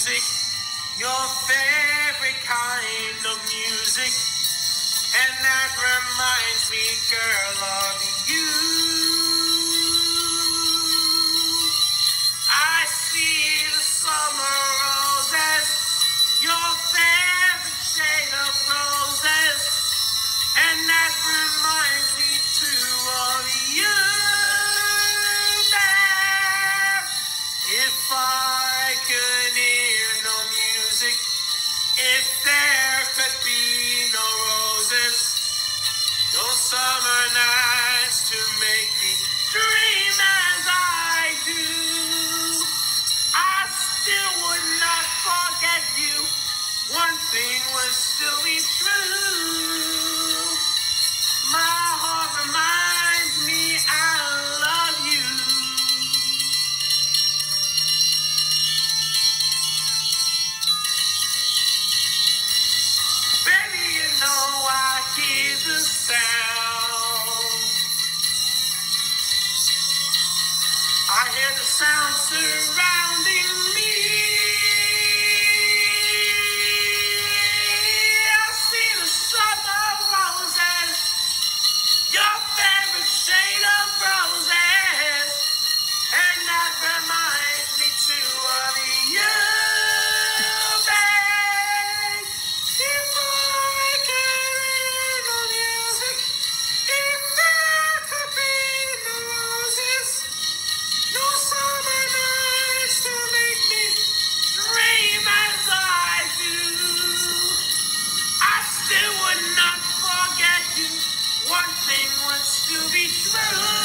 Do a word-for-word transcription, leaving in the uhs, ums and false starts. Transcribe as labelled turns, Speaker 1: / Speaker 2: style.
Speaker 1: music, your favorite kind of music, and that reminds me, girl, of you. I see the summer roses, your favorite shade of roses, and that reminds me too of you, babe. If I could hear no music, if there could be no roses, no summer nights to make me dream as I do, I still would not forget you. One thing would still be true. My heart reminds me I love you. Baby, you know I hear the sound. I hear the sound surrounding me. I see the summer roses, your favorite shade of roses, and that reminds me too of you, babe. If I could hear the music, if there could be no roses, no summer nights to make me dream as I do, I still would not forget you. One thing would still be true.